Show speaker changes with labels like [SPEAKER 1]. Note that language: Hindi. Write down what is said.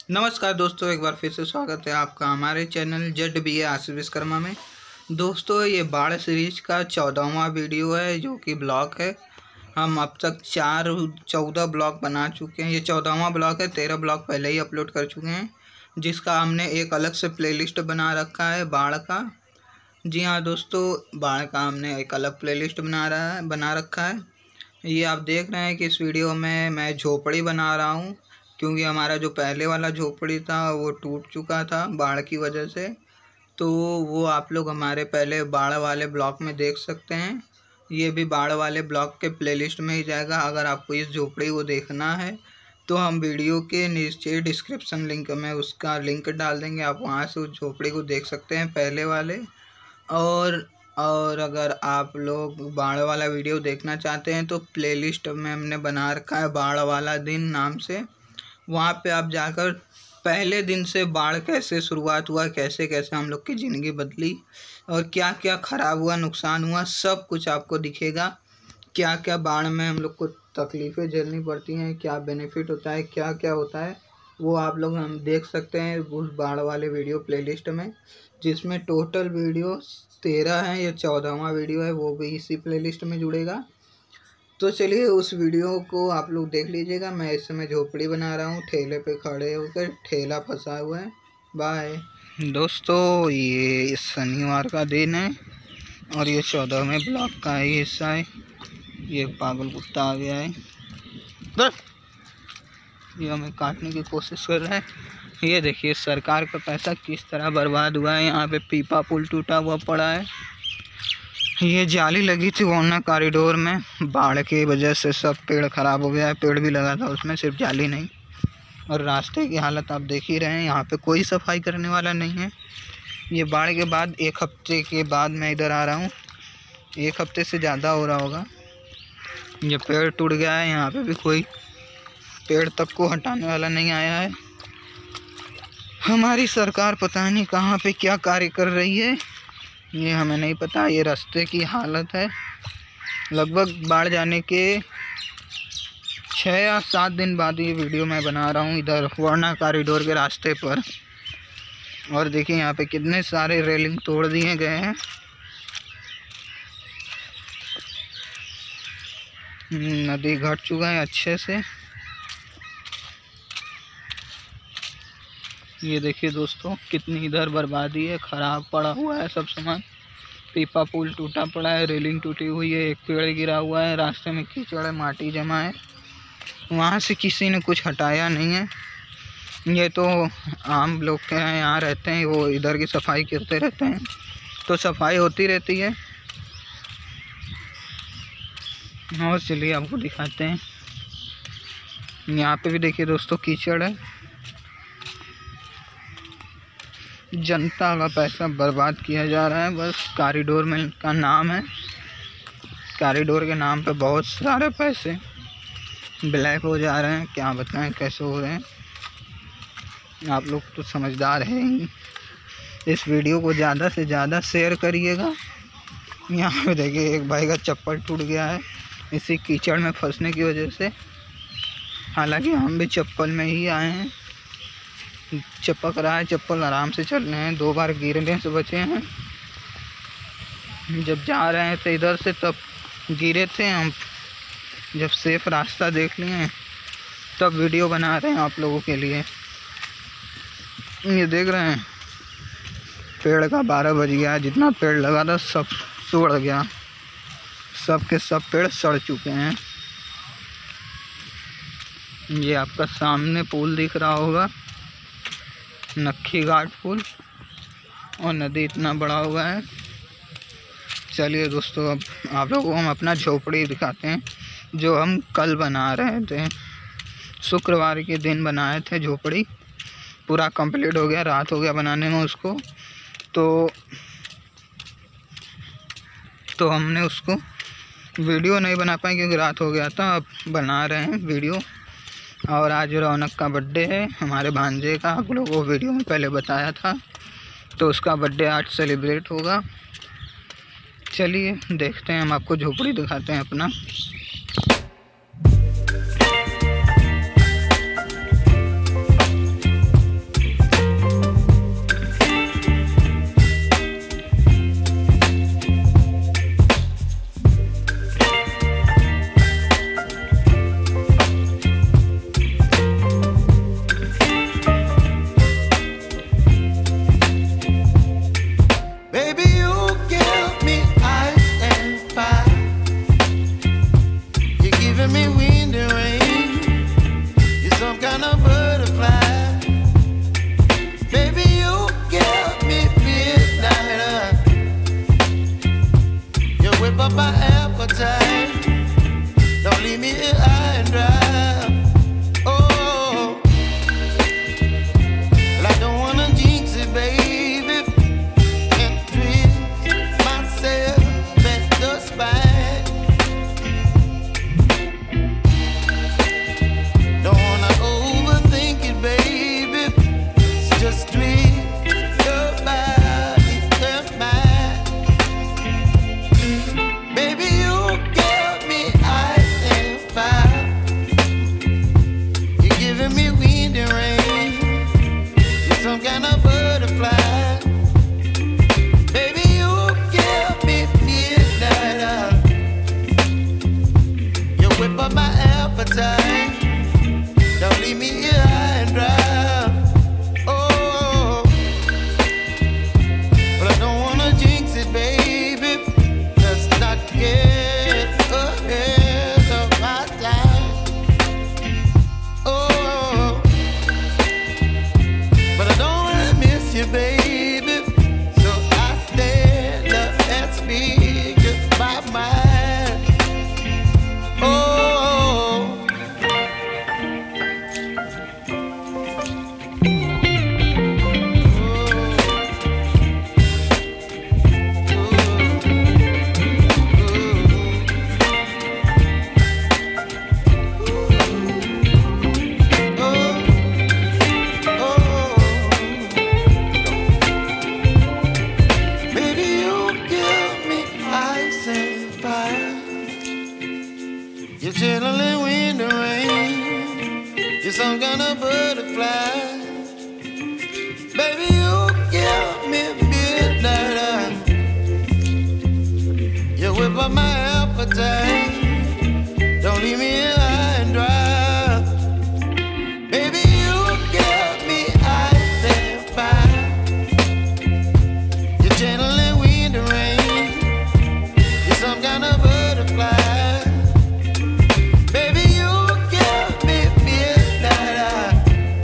[SPEAKER 1] नमस्कार दोस्तों, एक बार फिर से स्वागत है आपका हमारे चैनल ZBA आशीष विश्वकर्मा में। दोस्तों, ये बाढ़ सीरीज का 14वां वीडियो है जो कि ब्लॉग है। हम अब तक 14 ब्लॉग बना चुके हैं। ये 14वां ब्लॉग है। 13 ब्लॉग पहले ही अपलोड कर चुके हैं, जिसका हमने एक अलग से प्लेलिस्ट बना रखा है बाढ़ का। जी हाँ दोस्तों, बाढ़ का हमने एक अलग प्लेलिस्ट बना रखा है। ये आप देख रहे हैं कि इस वीडियो में मैं झोपड़ी बना रहा हूँ, क्योंकि हमारा जो पहले वाला झोपड़ी था वो टूट चुका था बाढ़ की वजह से। तो वो आप लोग हमारे पहले बाढ़ वाले ब्लॉग में देख सकते हैं। ये भी बाढ़ वाले ब्लॉग के प्लेलिस्ट में ही जाएगा। अगर आपको इस झोपड़ी को देखना है तो हम वीडियो के नीचे डिस्क्रिप्शन लिंक में उसका लिंक डाल देंगे, आप वहाँ से उस झोपड़ी को देख सकते हैं पहले वाले। और अगर आप लोग बाढ़ वाला वीडियो देखना चाहते हैं तो प्लेलिस्ट में हमने बना रखा है बाढ़ वाला दिन नाम से। वहाँ पे आप जाकर पहले दिन से बाढ़ कैसे शुरुआत हुआ, कैसे कैसे हम लोग की ज़िंदगी बदली और क्या क्या ख़राब हुआ, नुकसान हुआ, सब कुछ आपको दिखेगा। क्या क्या बाढ़ में हम लोग को तकलीफ़ें झेलनी पड़ती हैं, क्या बेनिफिट होता है, क्या क्या होता है, वो आप लोग हम देख सकते हैं उस बाढ़ वाले वीडियो प्लेलिस्ट में, जिसमें टोटल वीडियो 13 है। ये 14वां वीडियो है, वो भी इसी प्लेलिस्ट में जुड़ेगा। तो चलिए उस वीडियो को आप लोग देख लीजिएगा। मैं इस समय झोपड़ी बना रहा हूँ, ठेले पे खड़े होकर, ठेला फंसा हुआ है। बाय दोस्तों, ये शनिवार का दिन है और ये 14वें ब्लॉक का ही हिस्सा है। ये पागल कुत्ता आ गया है, ये हमें काटने की कोशिश कर रहा है। ये देखिए सरकार का पैसा किस तरह बर्बाद हुआ है। यहाँ पे पीपा पुल टूटा हुआ पड़ा है। ये जाली लगी थी वार्ना कॉरिडोर में, बाढ़ की वजह से सब पेड़ ख़राब हो गया है। पेड़ भी लगा था उसमें, सिर्फ जाली नहीं। और रास्ते की हालत आप देख ही रहे हैं, यहाँ पे कोई सफाई करने वाला नहीं है। ये बाढ़ के बाद 1 हफ्ते के बाद मैं इधर आ रहा हूँ, 1 हफ्ते से ज़्यादा हो रहा होगा। ये पेड़ टूट गया है, यहाँ पे भी कोई पेड़ तक को हटाने वाला नहीं आया है। हमारी सरकार पता नहीं कहाँ पे क्या कार्य कर रही है, ये हमें नहीं पता। ये रास्ते की हालत है। लगभग बाढ़ जाने के 6 या 7 दिन बाद ये वीडियो मैं बना रहा हूँ इधर वार्ना कॉरिडोर के रास्ते पर। और देखिए यहाँ पे कितने सारे रेलिंग तोड़ दिए गए हैं। नदी घट चुका है अच्छे से। ये देखिए दोस्तों, कितनी इधर बर्बादी है, ख़राब पड़ा हुआ है सब सामान। पीपा पुल टूटा पड़ा है, रेलिंग टूटी हुई है, एक पेड़ गिरा हुआ है, रास्ते में कीचड़ है, माटी जमा है, वहाँ से किसी ने कुछ हटाया नहीं है। ये तो आम लोग के यहाँ रहते हैं, वो इधर की सफाई करते रहते हैं, तो सफाई होती रहती है। और चलिए आपको दिखाते हैं। यहाँ पे भी देखिए दोस्तों कीचड़ है। जनता का पैसा बर्बाद किया जा रहा है बस। कॉरिडोर में का नाम है, कॉरिडोर के नाम पे बहुत सारे पैसे ब्लैक हो जा रहे हैं। क्या बताएं कैसे हो रहे हैं। आप लोग तो समझदार हैं ही। इस वीडियो को ज़्यादा से ज़्यादा शेयर करिएगा। यहाँ पे देखिए एक भाई का चप्पल टूट गया है इसी कीचड़ में फंसने की वजह से। हालांकि हम भी चप्पल में ही आए हैं, चपक रहा है चप्पल, आराम से चल रहे हैं। 2 बार गिरने से बचे हैं। जब जा रहे थे इधर से तब गिरे थे हम, जब सेफ रास्ता देख लिए तब वीडियो बना रहे हैं आप लोगों के लिए। ये देख रहे हैं पेड़ का 12 बज गया, जितना पेड़ लगा था सब सड़ गया, सब के सब पेड़ सड़ चुके हैं। ये आपका सामने पुल दिख रहा होगा, नक्खी घाट पुल, और नदी इतना बड़ा हुआ है। चलिए दोस्तों, अब आप लोगों को हम अपना झोपड़ी दिखाते हैं जो हम कल बना रहे थे। शुक्रवार के दिन बनाए थे झोपड़ी, पूरा कंप्लीट हो गया, रात हो गया बनाने में उसको। तो हमने उसको वीडियो नहीं बना पाए क्योंकि रात हो गया था। अब बना रहे हैं वीडियो। और आज रौनक का बर्थडे है, हमारे भांजे का। आप लोगों को वीडियो में पहले बताया था, तो उसका बर्थडे आज सेलिब्रेट होगा। चलिए देखते हैं, हम आपको झोपड़ी दिखाते हैं अपना।
[SPEAKER 2] butterfly. Baby, you give me midnight. You whip up my appetite. Don't leave me here high and dry. Oh, well, I don't wanna jinx it, baby. Can't twist myself at the spine. Don't wanna overthink it, baby. It's just twist your body and mine. Baby, you give me ice and fire. You're giving me wind and rain. You're some kind of butterfly. Baby, you give me midnight. You whip up my appetite. Don't leave me here high and dry. Oh, but I don't wanna jinx it, baby. Let's not get ahead of my time. Oh, but I don't wanna miss you, baby. So I stand up and speak just my mind. Oh. Baby, you give me ice and fire. You're chilling wind and rain. You're some kind of butterfly. Baby, you give me midnight. You whip up my appetite.